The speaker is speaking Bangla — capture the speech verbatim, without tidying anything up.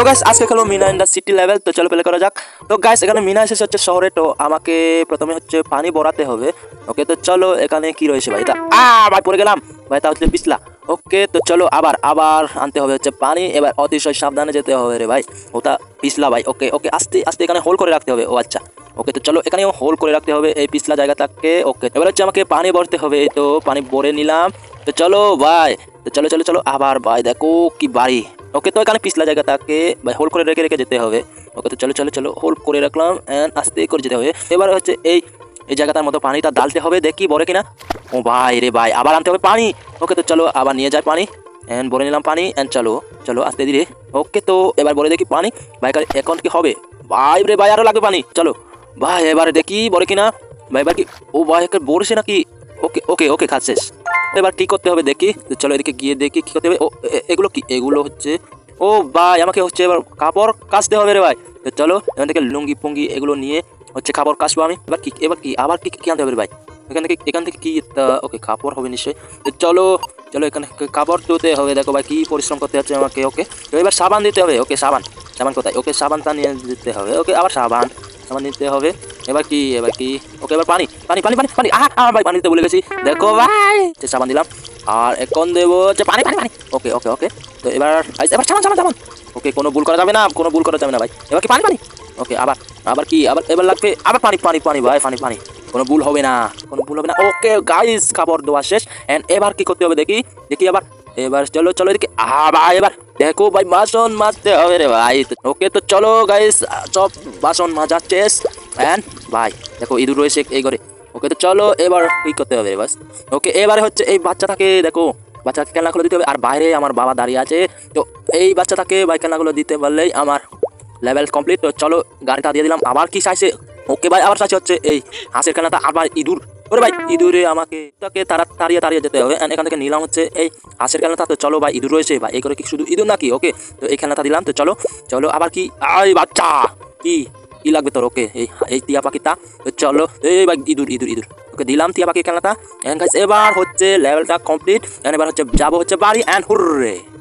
গাইস আজকে খেলো Meena in the city level. তো চলো প্লে করা যাক। তো গাইস এখানে মিনা এসেছে হচ্ছে শহরে, তো আমাকে প্রথমে হচ্ছে পানি ভরাতে হবে। ওকে তো চলো এখানে কি রয়েছে ভাই, এটা আ ভাই পড়ে গেলাম ভাই, তা হচ্ছে পিছলা। ওকে তো চলো আবার আবার আনতে হবে হচ্ছে পানি, এবার অতিশয় সাবধানে যেতে হবে রে ভাই, ওটা পিছলা ভাই। ওকে ওকে আস্তে আস্তে এখানে হোল করে রাখতে হবে। ও আচ্ছা ওকে তো চলো এখানেও হোল করে রাখতে হবে এই পিছলা জায়গাটাকে। ওকে এবার হচ্ছে আমাকে পানি ভরতে হবে, এই তো পানি ভরে নিলাম। তো চলো ভাই, তো চলো চলো চলো আবার ভাই, দেখো কি বাড়ি। ওকে তো এখানে পিছলা জায়গাটাকে ভাই হোল করে রেখে রেখে যেতে হবে। ওকে তো চলো চলো চলো হোল করে রাখলাম অ্যান্ড আস্তে করে যেতে হবে। এবার হচ্ছে এই এই জায়গাটার মতো পানিটা ডালতে হবে, দেখি ভরে কিনা। ও ভাই রে ভাই, আবার আনতে হবে পানি। ওকে তো চলো আবার নিয়ে যায় পানি অ্যান্ড ভরে নিলাম পানি অ্যান্ড চলো চলো আস্তে ধীরে। ওকে তো এবার ভরে দেখি পানি ভাই, এখন কি হবে ভাই রে ভাই, আরও লাগবে পানি। চলো ভাই এবার দেখি ভরে কিনা ভাই, এবার কি ও ভাই একে ভরছে নাকি। ওকে ওকে ওকে কাজ শেষ। এবার কি করতে হবে দেখি, তো চলো এদিকে গিয়ে দেখি কি করতে হবে। ও এগুলো কি, এগুলো হচ্ছে ও ভাই আমাকে হচ্ছে এবার কাপড় কাচতে হবে রে ভাই। তো চলো এখান থেকে লুঙ্গি পুঙ্গি এগুলো নিয়ে হচ্ছে কাপড় কাচবো আমি। এবার কি এবার কি আবার কি কি আনতে হবে রে ভাই, এখান থেকে এখান থেকে কি ওকে কাপড় হবে নিশ্চয়ই। তো চলো চলো এখানে কাপড় ধুতে হবে, দেখো ভাই কি পরিশ্রম করতে হচ্ছে আমাকে। ওকে তো এবার সাবান দিতে হবে। ওকে সাবান সাবান কোথায়, ওকে সাবানটা নিয়ে দিতে হবে। ওকে আবার সাবান সাবান নিতে হবে। এবার কি এবার কি ওকে এবার পানি পানি পানি পানি পানি আহ আহ ভাই পানি দিতে ভুলে গেছি, দেখো ভাই সাবান দিলাম আর এখন দেবো হচ্ছে পানি পানি পানি। ওকে ওকে ওকে তো এবার এবার সাবান সাবান সাবান। ওকে কোনো ভুল করা যাবে না, কোনো ভুল করা যাবে না ভাই। এবার কি পানি পানি। ওকে আবার আবার কি আবার এবার লাগবে আবার পানি পানি পানি ভাই পানি পানি, কোনো ভুল হবে না, কোনো ভুল হবে না। ওকে গাইস কাপড় ধোয়া শেষ এন্ড এবার কি করতে হবে দেখি দেখি আবার এবার চলো চলো এদিকে আবার এবার দেখো ভাই বাসন মাজতে হবে রে ভাই। ওকে তো চলো গাইস সব বাসন মাজা শেষ এন্ড ভাই দেখো ইঁদুর রয়েছে এই ঘরে। ওকে তো চলো এবার কি করতে হবে বাস। ওকে এবারে হচ্ছে এই বাচ্চাটাকে দেখো, বাচ্চাকে খেলনাগুলো দিতে হবে আর বাইরে আমার বাবা দাঁড়িয়ে আছে। তো এই বাচ্চাটাকে ভাই খেলনাগুলো দিতে পারলেই আমার লেভেল কমপ্লিট। তো চলো গাড়িটা দিয়ে দিলাম। আবার কি চাইছে, ওকে ভাই আবার চাইছে হচ্ছে এই হাঁসের খেলনাটা, আবার ইঁদুর। ওরে ভাই ইঁদুরে আমাকে তাকে তারা তাড়িয়ে তাড়িয়ে যেতে হবে। এখান থেকে নিলাম হচ্ছে এই হাঁসের খেলনাটা। তো চলো ভাই ইঁদুর রয়েছে ভাই, এই করে কি শুধু ইঁদুর নাকি। ওকে তো এই খেলনাটা দিলাম। তো চলো চলো আবার কি আই বাচ্চা কি কি লাগবে তোর। ওকে এই এই টিয়া পাখিটা। তো চলো এই ভাই ইঁদুর ইঁদুর ইঁদুর। ওকে দিলাম টিয়া পাখি খেলনাটা। এন্ড গাইস এবার হচ্ছে লেভেলটা কমপ্লিট। এবার হচ্ছে যাবো হচ্ছে বাড়ি এন্ড হুররে।